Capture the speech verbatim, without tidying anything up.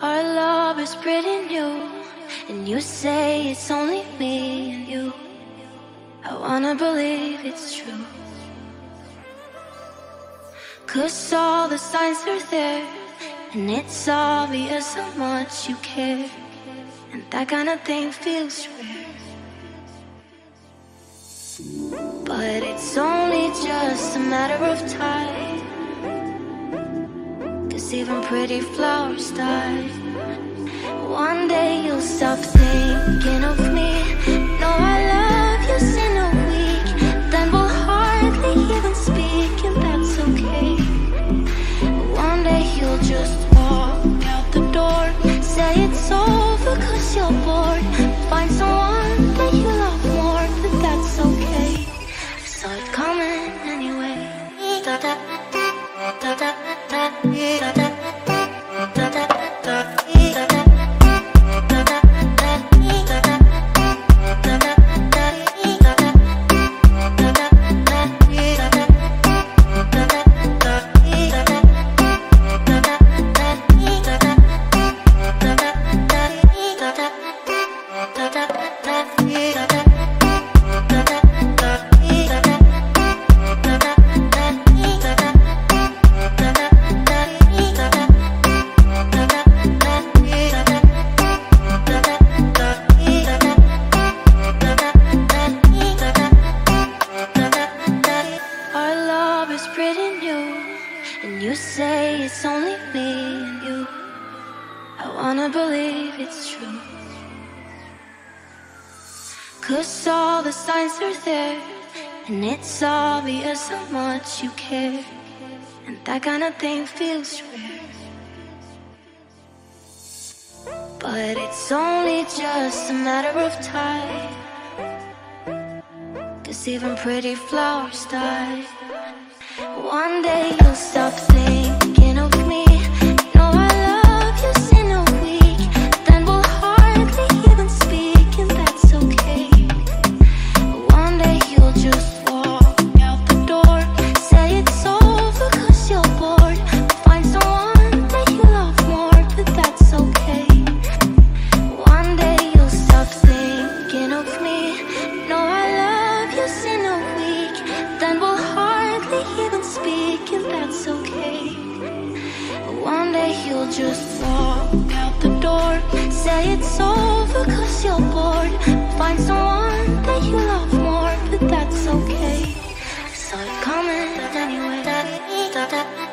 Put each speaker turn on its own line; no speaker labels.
Our love is pretty new, and you say it's only me and you. I wanna believe it's true, 'cause all the signs are there, and it's obvious how much you care. And that kind of thing feels rare, but it's only just a matter of time, 'cause even pretty flowers die. One day you'll stop thinking of me. No, I love you, say no week. Then we'll hardly even speak, and that's okay. One day you'll just walk out the door, say it's over 'cause you're bored. Find someone that you love more, but that's okay. I saw it coming anyway. Da da da da da da da. Cause all the signs are there, and it's obvious how much you care. And that kind of thing feels rare, but it's only just a matter of time, 'cause even pretty flowers die. One day you'll stop thinking of me. No, I love you, say no week. Then we'll hardly even speak, and that's okay. One day you'll just walk out the door, say it's over 'cause you're bored. Find someone that you love more, but that's okay. One day you'll stop thinking of me. No, I love you, say no week. Then we'll hardly even speak, and that's okay. One day you'll just walk out the door, say it's over 'cause you're bored. Find someone that you love more, but that's okay. I saw it coming anyway.